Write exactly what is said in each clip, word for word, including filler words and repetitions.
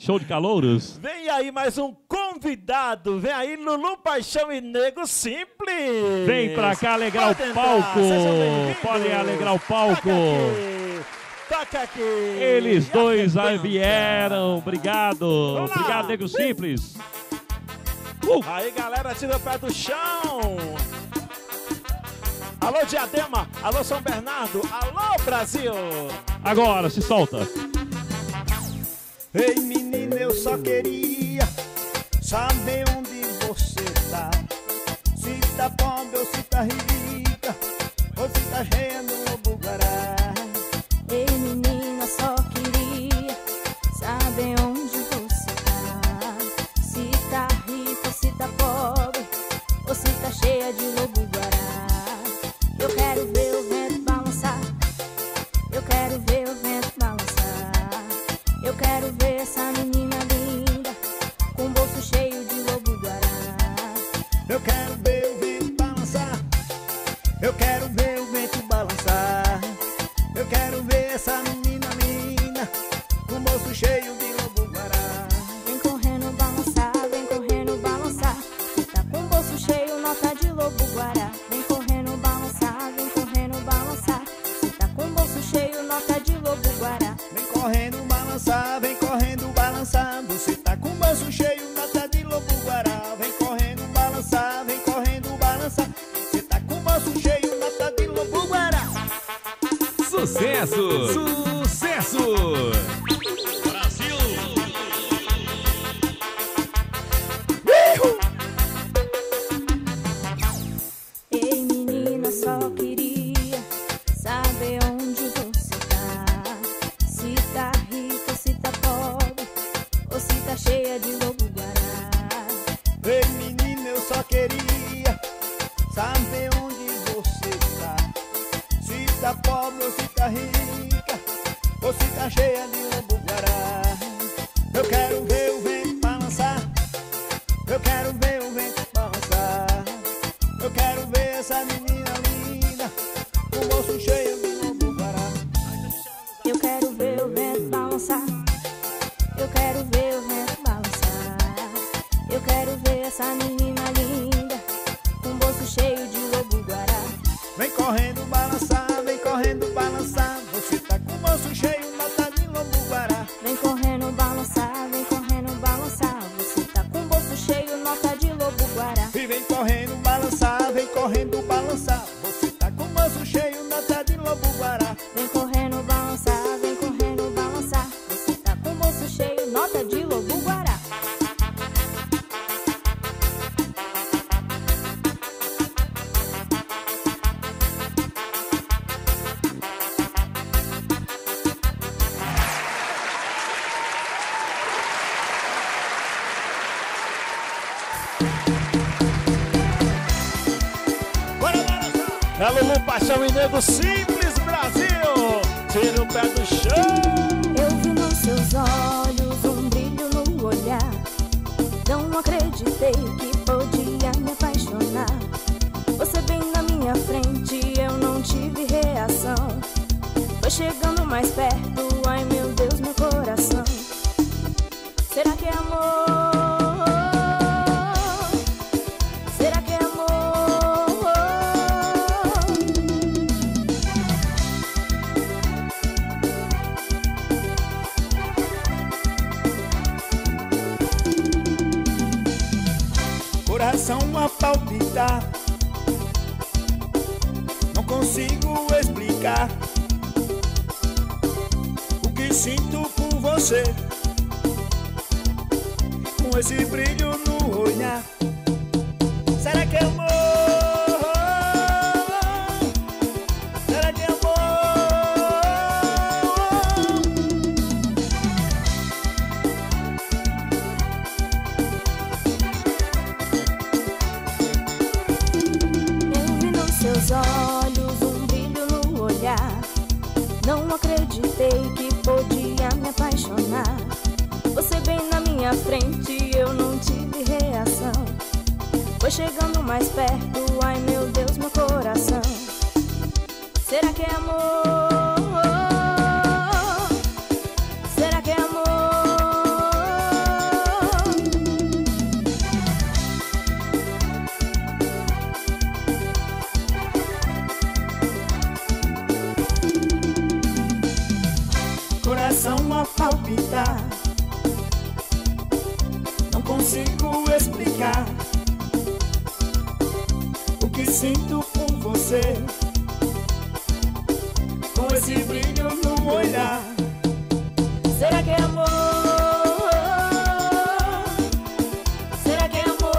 Show de calouros. Vem aí mais um convidado. Vem aí Lulu Paixão e Nego Simples. Vem pra cá alegrar Pode o entrar, palco. sejam bem-vindos. Podem alegrar o palco. Toca aqui. Eles dois aí vieram. Obrigado. Obrigado, Nego Simples. Uh. Aí, galera, tira o pé do chão. Alô, Diadema. Alô, São Bernardo. Alô, Brasil. Agora, se solta. Ei, menina, eu só queria saber onde você tá. Se tá pobre ou se tá rica, ou se tá cheia no lobo-guará. Ei, menina, só queria saber onde você tá. Se tá rica ou se tá pobre, ou se tá cheia de lobo-guará. Eu quero ver o vento balançar, eu quero ver o vento balançar. Eu quero ver essa menina linda, com o bolso cheio de lobo-guará. Eu quero ver o vento balançar, eu quero ver o vento balançar. Eu quero ver essa menina linda, com o bolso cheio de lobo-guará. Vem correndo balançar, vem correndo balançar. Se tá com o bolso cheio, nota de lobo-guará. Vem correndo balançar, vem correndo balançar. Se tá com o bolso cheio, nota de lobo-guará. Vem correndo balançar, vem correndo balançar. Você tá com o bolso cheio, nota de lobo-guará. Vem correndo balançar, vem correndo balançar. Você tá com o bolso cheio, nota de lobo-guará. Sucesso! Sucesso! Brasil! Ei, menina, só queria saber onde você tá. Se tá rica ou se tá pobre, ou se tá cheia de lobo-guará. Ei, menina, eu só queria saber onde você tá. Se tá pobre ou se tá rica, ou se tá cheia de lobo-guará. Eu quero ver o vento balançar, eu quero ver o vento balançar. Eu quero ver essa menina linda, com o bolso cheio de lobo-guará. Eu quero ver o vento balançar, eu quero ver o vento balançar. Eu quero ver essa menina linda, com o bolso cheio de lobo-guará. Vem correndo balançar, vem correndo balançar. Você tá com o bolso cheio, nota de lobo-guará. Vem correndo balançar, vem correndo balançar. Você tá com o bolso cheio, nota de lobo-guará. E vem correndo balançar, vem correndo balançar. Você tá com o bolso cheio, nota de lobo-guará. Vem correndo balançar, vem correndo balançar. Você tá com o bolso cheio, nota de lobo-guará. É Lulu Paixão e Nego Simples, Brasil. Tira o pé do chão. Eu vi nos seus olhos um brilho no olhar. Não acreditei que podia me apaixonar. Você bem na minha frente, eu não tive reação. Foi chegando mais perto, ai meu Deus, meu coração. Será que é amor? Será que é amor? Coração a palpitar, não consigo explicar o que sinto por você. Com esse brilho no olhar, será que é amor? Será que é amor? Eu vi nos seus olhos um brilho no olhar. Não acreditei que podia me apaixonar. Você bem na minha frente, eu não tive reação. Foi chegando mais perto, ai meu Deus, meu coração. Será que é amor? Será que é amor? Não consigo explicar o que sinto por você, com esse brilho no olhar. Será que é amor? Será que é amor?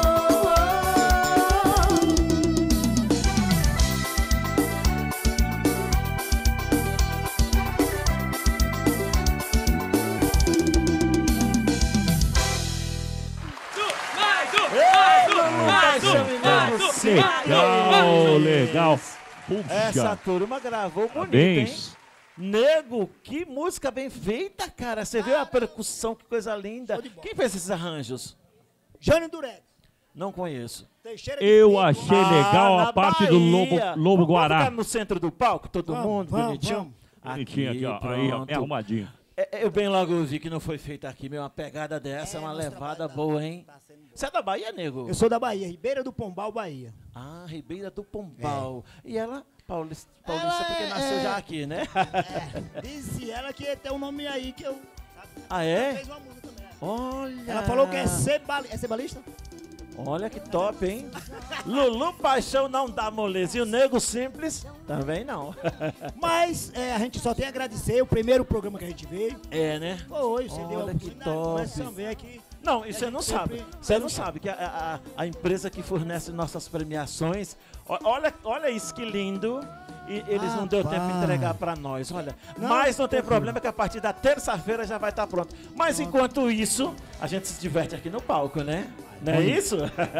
Legal, legal. Puxa. Essa turma gravou bonito, Parabéns. hein? Nego, que música bem feita, cara. Você viu a percussão, que coisa linda. Quem fez esses arranjos? Jânio Durex. Não conheço. Teixeira de Eu Pico. achei legal Ah, a na parte do Lobo, Bahia. Lobo Vamos Guará. ficar no centro do palco, todo Vamos, mundo, vamos, bonitinho. vamos. Bonitinho aqui, ó. Aí, ó, pronto. bem arrumadinho. É, eu bem logo vi que não foi feita aqui, meu. Uma pegada dessa, É, uma nosso levada trabalho tá- boa, hein? tá sendo bom. Você é da Bahia, nego? Eu sou da Bahia, Ribeira do Pombal, Bahia. Ah, Ribeira do Pombal. E ela, paulista, paulista Ela porque é- nasceu é- já aqui, né? É, disse ela que tem um nome aí que eu... Ah, Ela é? fez uma música também. Olha. Ela falou que é cebalista. É cebalista? Olha que top, hein? Lulu Paixão não dá moleza. E o Nego Simples também não. Mas é, a gente só tem a agradecer o primeiro programa que a gente veio. É, né? Foi, você deu Olha a que top. Mas também aqui. Não, e você não sabe. Você não sempre- sabe que a, a, a empresa que fornece nossas premiações, ó- olha, olha isso que lindo. E eles não deu tempo de Rapaz. entregar pra nós, olha. Não, Mas não tem tranquilo. problema que a partir da terça-feira já vai estar pronto. Mas enquanto isso, a gente se diverte aqui no palco, né? Não é isso?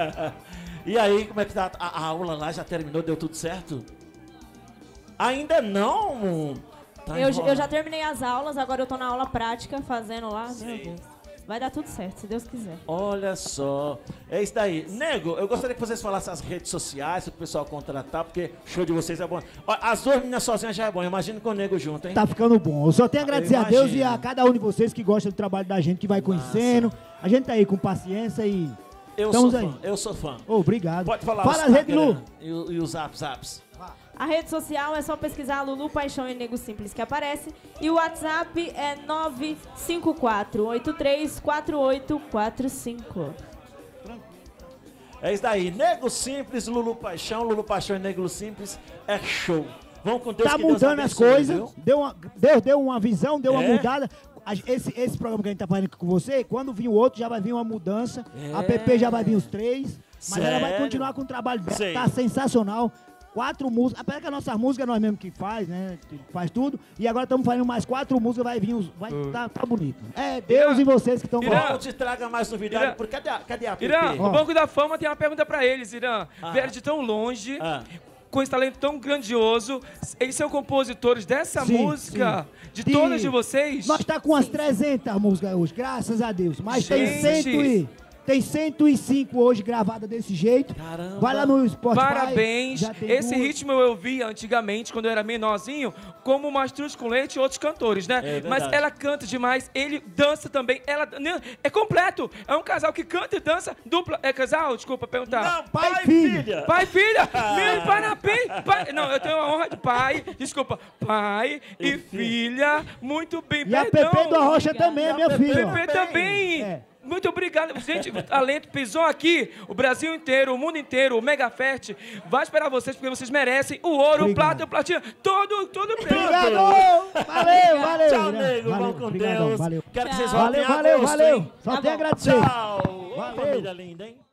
E aí, como é que tá? A, a aula lá já terminou, deu tudo certo? Ainda não? Tá Eu, enrolando. eu já terminei as aulas, agora eu tô na aula prática fazendo lá. Meu Deus. Vai dar tudo certo, se Deus quiser. Olha só, é isso daí. Nego, eu gostaria que vocês falassem as redes sociais, para o pessoal contratar, porque o show de vocês é bom. Ó, as duas meninas sozinhas já é bom, imagina com o Nego junto, hein? Tá ficando bom. Eu só tenho a agradecer a Deus e imagino. a cada um de vocês que gosta do trabalho da gente, que vai conhecendo. A gente tá aí com paciência e... Eu Estamos sou aí. fã, eu sou fã. Ô, obrigado. Pode falar Fala os as redes, Lu. Instagram E, o- e os zap zaps. A rede social é só pesquisar Lulu Paixão e Nego Simples que aparece. E o WhatsApp é nove cinco quatro oito três quatro oito quatro cinco. É isso daí, Nego Simples, Lulu Paixão, Lulu Paixão e Nego Simples, é show. Vamos com Deus, Tá que Deus mudando as abençoe, coisas. viu? Deu uma, Deus deu uma visão, deu uma É? mudada. A- Esse, esse programa que a gente tá fazendo aqui com você, quando vir o outro, já vai vir uma mudança. É. A P P já vai vir os três. Mas ela vai Sério? continuar com o trabalho dela. Sei. Tá sensacional. Quatro músicas. Apesar que a nossa música nós mesmo que faz, né? Que faz tudo. E agora estamos fazendo mais quatro músicas, vai vir os. Vai tá, tá bonito. É Deus Irã, e vocês que estão Irã, Não te traga mais novidade, Irã. porque cadê a, cadê a P P? Irã, Ó. o Banco da Fama tem uma pergunta pra eles, Irã. Ah. Vieram de tão longe, Ah. com esse talento tão grandioso. Eles são compositores dessa Sim, música, sim. de De- todas de vocês? Nós tá com umas trezentas músicas hoje, graças a Deus. Mas tem, Gente. cento e, tem cento e cinco hoje gravadas desse jeito. Caramba. Vai lá no Spotify. Parabéns. já tem Esse duas. ritmo eu ouvia antigamente, quando eu era menorzinho, como Mastruz com Leite e outros cantores, né? É verdade. Mas ela canta demais, ele dança também. Ela né, é completo. É um casal que canta e dança dupla. É casal? Desculpa perguntar. Não, Pai pai, e e filho. filha. Pai e filha, meu parabéns. Pai, não, eu tenho a honra de pai, desculpa, pai e, E filha, muito bem, E a perdão. Pepe do Arrocha Obrigada. também, E a minha Pepe filha. Pepe também. É. Muito obrigado. Gente, o talento pisou aqui. O Brasil inteiro, o mundo inteiro, o Megafest vai esperar vocês porque vocês merecem o ouro, o Obrigado. prata e o platina. Todo, todo prêmio. Obrigado! Valeu, valeu. Tchau, né? Nego, Valeu, vamos com obrigadão, Deus. Valeu. Quero que vocês Tchau. voltem Valeu, em valeu, agosto, valeu. hein? Só Tá tem a bom. agradecer. Tchau. Ô, Valeu. família linda, hein?